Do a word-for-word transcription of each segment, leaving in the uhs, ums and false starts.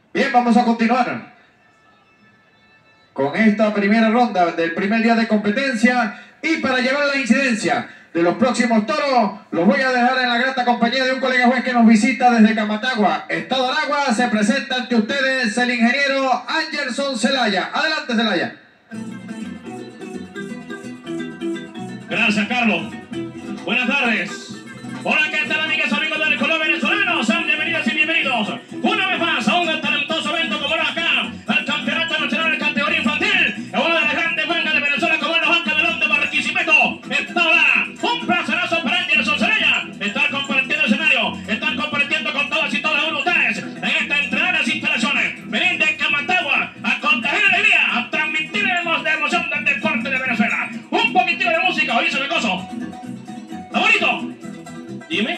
Bien, vamos a continuar con esta primera ronda del primer día de competencia, y para llevar la incidencia de los próximos toros los voy a dejar en la grata compañía de un colega juez que nos visita desde Camatagua, Estado de Aragua. Se presenta ante ustedes el ingeniero Angelson Zelaya. Adelante, Zelaya. Gracias, Carlos. Buenas tardes. Hola, ¿qué tal, amigas, amigos del color venezolano? Sean bienvenidas y bienvenidos una vez más a un talentoso evento como era acá, el Campeonato Nacional de Categoría Infantil, en una de las grandes bancas de Venezuela, como es la banca de León de Barquisimeto. Está ahora un placerazo para Angelson Zelaya estar compartiendo el escenario, estar compartiendo con todas y todas uno de ustedes en estas entrenadas instalaciones. Venir de Camatagua a contagiar alegría, a transmitirnos de emoción del deporte de Venezuela. Un poquitito de música, oye, se me coso. ¿Está bonito? Dime.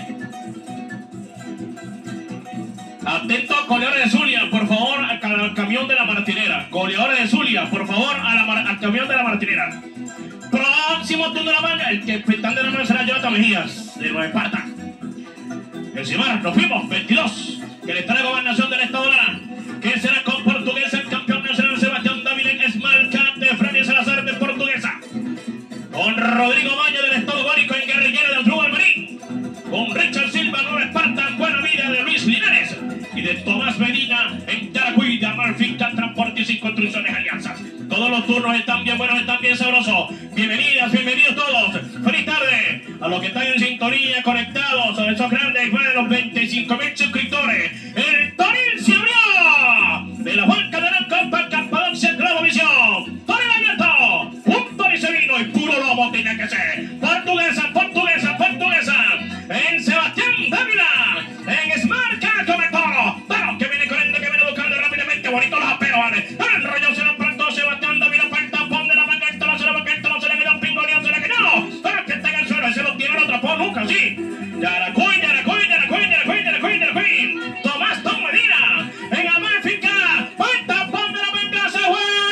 Atento, goleadores de Zulia, por favor, al, al camión de la Martinera. Goleadores de Zulia, por favor, a la, al camión de la Martinera. Próximo turno de la manga, el que están de la mano será Jonathan Mejías, de Nueva Esparta. Encima, nos fuimos, veintidós, que le está la gobernación del Estado de Lara, que será con Portuguesa, el campeón nacional Sebastián Dávila en Esmalcat de Freddy Salazar de Portuguesa. Con Rodrigo Maña del Estado Guárico en Guerrillera de Andrú Almarí. Con Richard Silva, Nueva Esparta, Buena Vida de Luis Linares. Y de Tomás Medina en Yaracuy, de Amalfinca, Transportes y Construcciones Alianzas. Todos los turnos están bien buenos, están bien sabrosos. Bienvenidas, bienvenidos todos. Feliz tarde a los que están en sintonía, conectados a esos grandes, más de los veinticinco mil suscriptores. El Toril se abrió de la banca de la Copa Campadocia Globovisión. Toril abierto, un Toril se vino y puro lomo tiene que ser. Portuguesa, portuguesa, portuguesa. En Sebastián Dávila, en Smartcard come toro. Toro que viene corriendo, que viene buscando rápidamente. Bonito los aperos, vale. El rollo se lo plantó Sebastián Dávila para el tapón de la manga. El toro se lo va, el toro se le quedó un pingoneón, se le quedó. Pero que está en el suelo, ese lo tiene, lo atrapó nunca, sí. Yaracuy, Yaracuy, Yaracuy, Yaracuy, Yaracuy, Yaracuy. Tomás Tom Medina, en Amalfinca, para el tapón de la manga. Se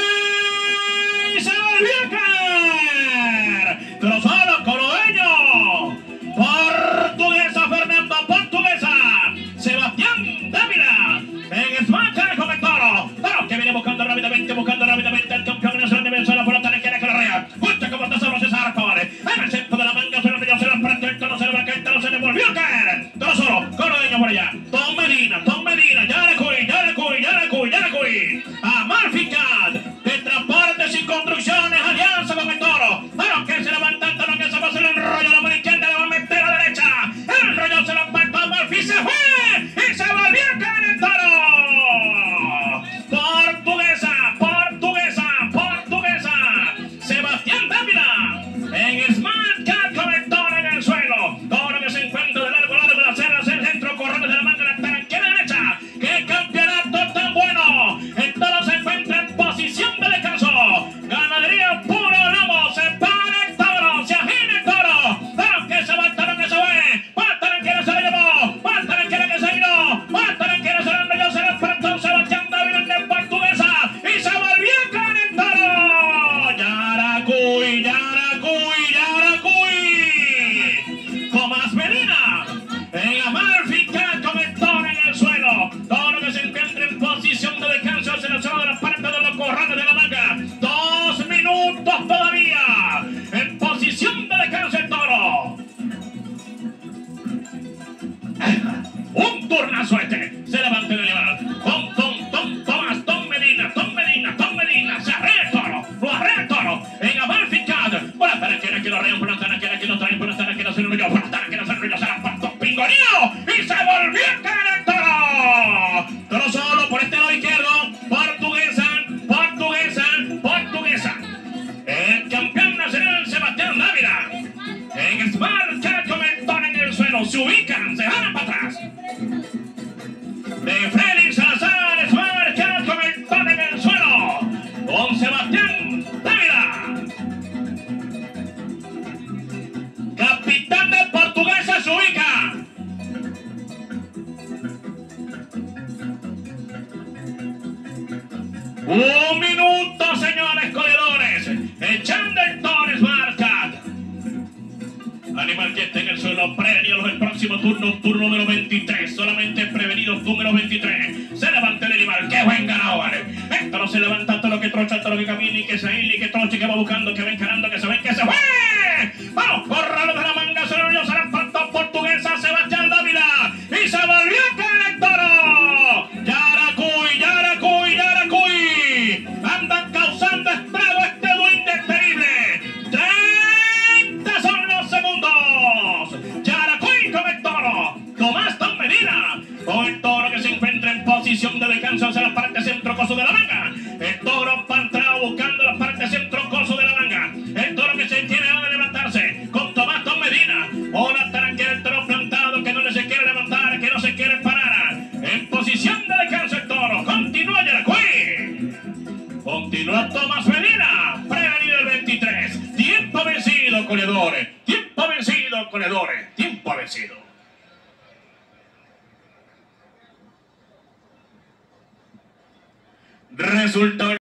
fue y se volvió a caer. Pero solo colodeño. Portuguesa, Fernando, portuguesa. Sebastián Dávila en Smacker con el toro. Toro que viene buscando rápidamente, buscando rápidamente al campeón nacional de Venezuela por la tarjeta que la rea. Escucha como está sabroso César Pavare. En el centro de la manga se lo pilló, se lo prestó, el toro se le va a caer, el toro se le volvió a caer. Toro solo, colodeño por allá. Tom Medina, Tom Medina, Yaracuy, Yaracuy, Yaracuy, Yaracuy. Amalfinca de Transportes y Construcciones, alianza con el toro. Toro que se levanta, toro que se va a hacer el rollo, la mano izquierda le va a meter a la derecha. El rollo se lo empató a Amalfi, se fue y se volvió a caer el toro. Portuguesa, portuguesa, portuguesa. Sebastián Dávila en Smart Cat con el toro en el suelo. Toro que se encuentra de largo a largo de la cerra, hacia el centro, corrones de la manga, la taranquera derecha. ¡Qué campeonato tan bueno! El toro se encuentra en posición de descanso. Ganadería puro lomo, se para el toro, se agita el toro. Toro que se va, el toro que se fue. ¡Va, taranquera se lo llevó! ¡Va, taranquera que se vino! ¡Va, taranquera se lo enrolló! Se lo espantó Sebastián Dávila de Portuguesa y se volvió a caer el toro. Yaracuy, Yaracuy, Yaracuy. Tomás Medina en Amalfinca con el toro en el suelo. Toro que se encuentra en posición de descanso hacia la zona de la parte de los corrales de la manga. Dos minutos todavía en posición de descanso el toro. Un turnazo este. Se levanta el animal. Tom, Tom, Tom, Tomás, Tom Medina, Tom Medina, Tom Medina. Se arrea el toro. Lo arrea el toro. En Amalfinca. Buenas tardes, que aquí lo arrean. Buenas tardes, que aquí lo traen. Buenas tardes, que no se lo yo. Buenas tardes, que no se lo yo. Se la pasó pingoneo. Y se volvió a caer el toro. Toro solo por este lado izquierdo. Portuguesa, portuguesa, portuguesa. El campeón nacional Sebastián Dávila. En Smart Cat con el toro en el suelo. Se ubican, se van para atrás. De Freddy Salazar, Smart Cat con el toro en el suelo. Con Sebastián Dávila. Capitán de Portuguesa se ubica. Un minuto, señores corredores. Echando el toro Smart Cat. Animal que está en el suelo, premios el próximo turno, turno número veintitrés. Solamente prevenidos número veintitrés. Se levanta el animal. que no se quiere parar. En posición de descanso el toro. Continúa Yaracuy. Continúa Tomás Medina. Prevenido el veintitrés. Tiempo vencido, corredores. Tiempo vencido, corredores. Tiempo vencido. Resultado.